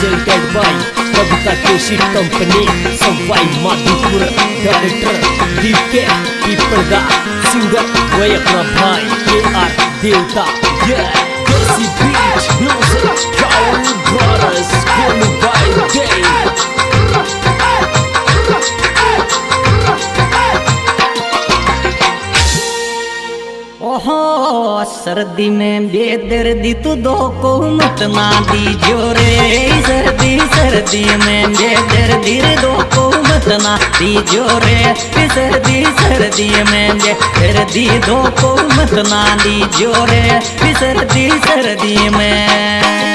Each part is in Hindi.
presented by Kavita Keshit Company, Savai Madhupur, Director DK Piparda, Singer Vayakna Bhai KR Devta. Yeah, Desi Beach Music, Kaul Brothers, Golu by Day. ओहो सर्दी में बेदर्दी तू दो को मत ना दीजो रे। सर्दी सर्दी में बेदर्दी दो को मत ना दीजो रे। सर्दी सर्दी में बेदर्दी दो को मत ना दीजो रे। सर्दी सर्दी में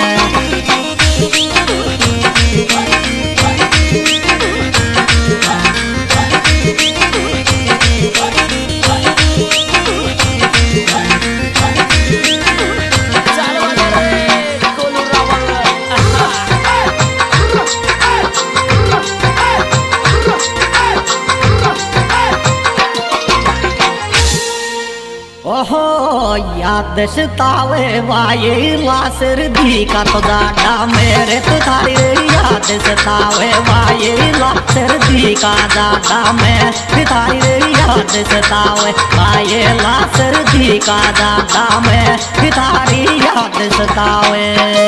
ओहो याद सतावे वाये ला सर्दी का तो डाडा मेरे तो थारी याद सतावे वाये ला सर्दी का डाडा मैं थारी याद सतावे वाये ला सर्दी का डाडा मैं थारी याद सतावे।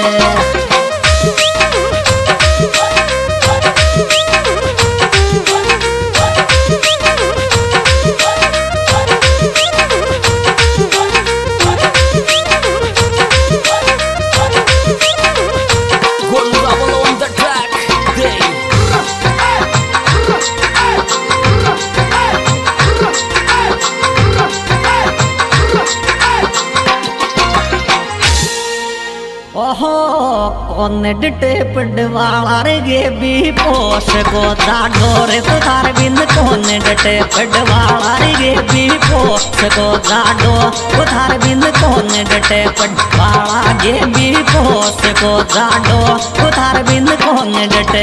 ओहो कौन डटे पडवाला रे भी पोस को जाडो रे तो थार बिन कौन डटे पडवाला रे भी पोस को जाडो तो थार बिन कौन डटे पडवाला गे भी पोस को जाडो तो थार बिन कौन डटे।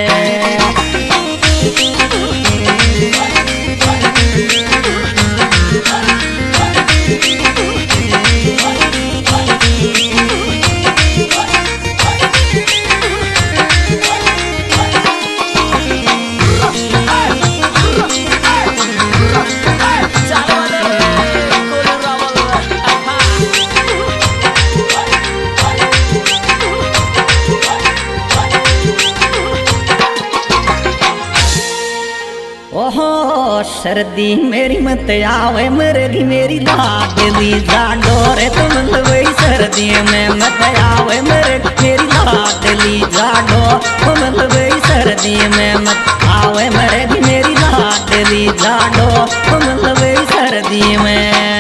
ओहो सर्दी मेरी मत आवे मरेगी मेरी लाडली जाडो रे तुम लवई सर्दी में मत आवे मरेगी मेरी लाडली जाडो तुम लवई सर्दी में मत आवे मरेगी मेरी लाडली जाडो तुम लवई सर्दी में।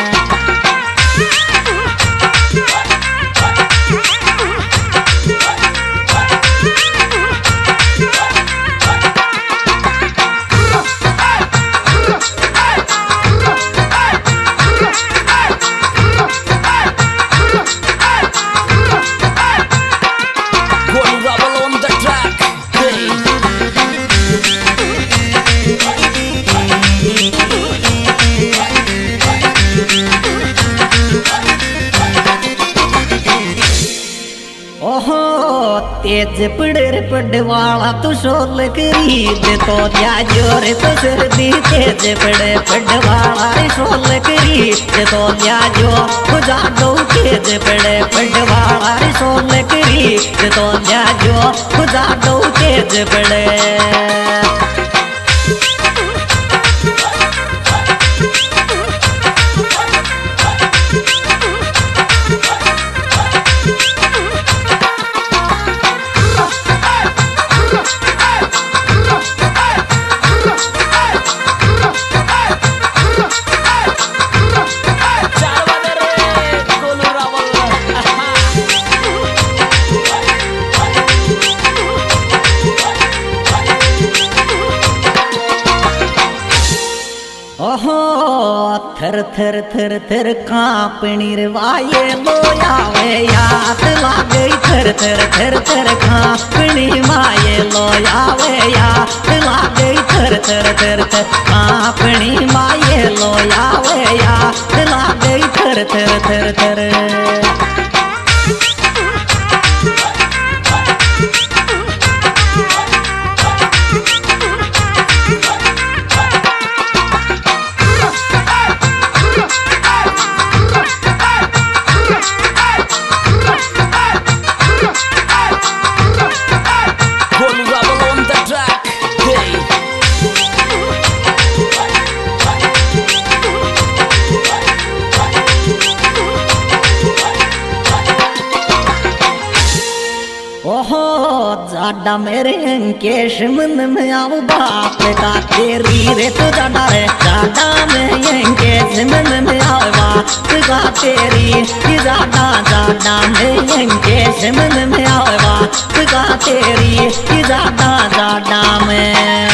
ओहो तेज पड़े पडवाला तू सोल खरीद तो जा जोरे तो सर्दी तेज पड़े पडवाला सोल खरीद तो जा जो जाडो तेज पड़े पडवाला सोल खरीद तो जा जो जाडो तेज पड़े। ओहो थर थर थर थर कांपनी रवाये लो आवे याद लागे थर थर थर थर कांपनी माये लो आवे याद लागे थर थर थर थर कांपनी माये लो आवे याद लागे थर थर थर थर। ओहो जाडा मेरे अंकेश मन में आओ बाप का तेरी रे तो जाडा रे जाडा में अंकेश मन में आओ बाप का तेरी जाडा जाडा में अंकेश मन में आओ बाप का तेरी जाडा जाडा में।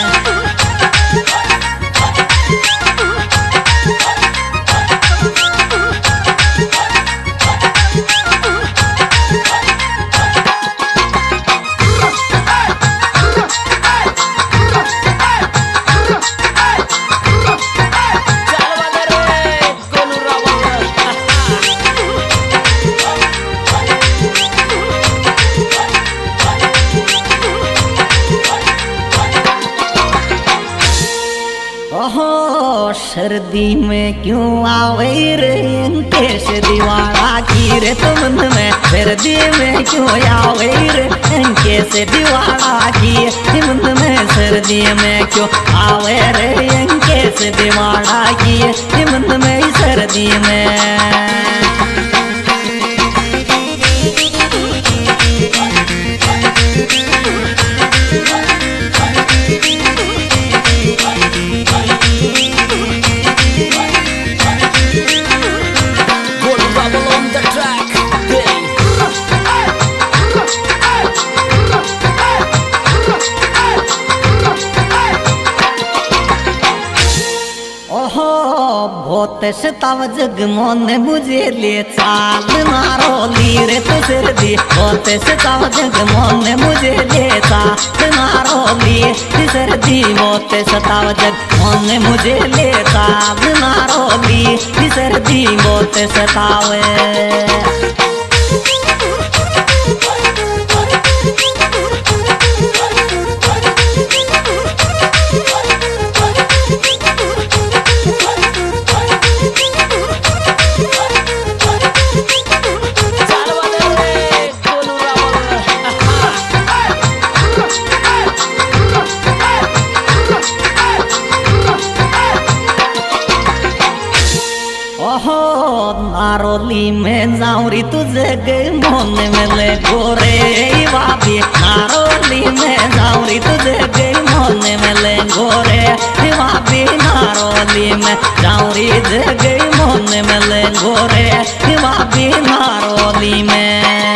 सर्दी में क्यों आवे रे अंकेश दीवाना की रे तुम में सर्दी में क्यों आवे रे अंकेश दीवाना की तुम में सर्दी में क्यों आवे रे अंकेश दीवाना की तुम में सर्दी में। बहुत सताव जग मोन मुझे ले चाल मारो ली रे तो सर्दी बहुत सताव जग मोन मुझे ले चाल मारो ली सर्दी बहुत सताव जग मोन मुझे ले चाल मारो ली सर्दी बहुत सतावे। नारोली में जाऊरी तुझे गई मोन में ले गोरे बाबी नारोली में जाऊरी तुझे गई मोन में ले गोरे बाबी नारोली में जाऊरी गई मोन में ले गोरे बाबी नारोली में।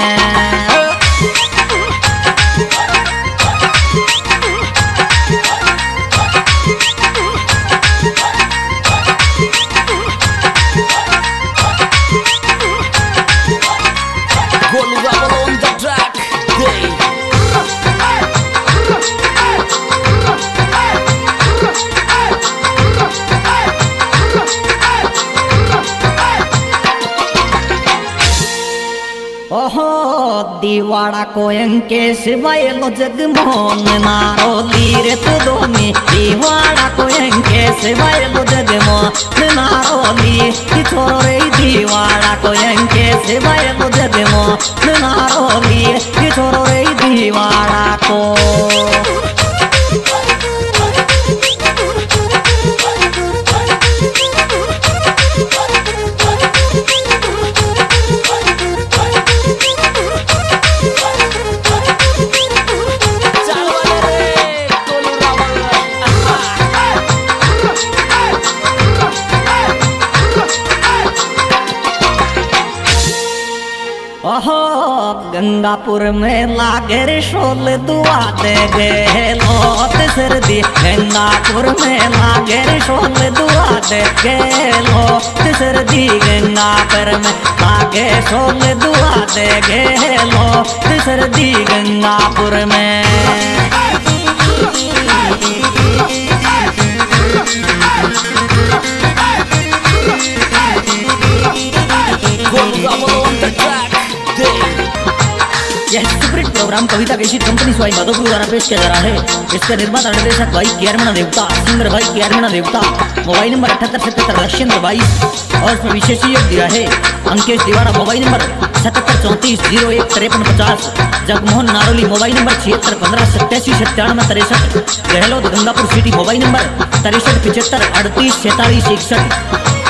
दीवाड़ा को अंकेश वायलो जगमोहन नारोली रे तो दोनी दीवाड़ा को अंकेश वायलो जगमोहन नारोली छोरो रे दीवाड़ा को अंकेश वायलो जगमोहन नारोली छोरो रे दीवाड़ा को। गंगापुर में लागे रे शोल दुआ दे गे लोत सर्दी गंगापुर में लागे रे शोल दुआ दे गे लोत सर्दी गंगापुर में लागे शोल दुआ दे गे लोत सर्दी गंगापुर में। यह superhit program Kavita cassette company Sawai Madhopur द्वारा पेश किया जा रहा है। इसका निर्माता निर्देशक भाई केआर देवता, सिंगर भाई केआर देवता। मोबाइल नंबर 7877 लक्ष्येंद्र 22 और इसमें विशेष योग दिया है Ankesh Deewada. Mobile number 7734015350। Jagmohan Naroli mobile number 7615879793। Gehlot Gangapur city mobile number 6375384661।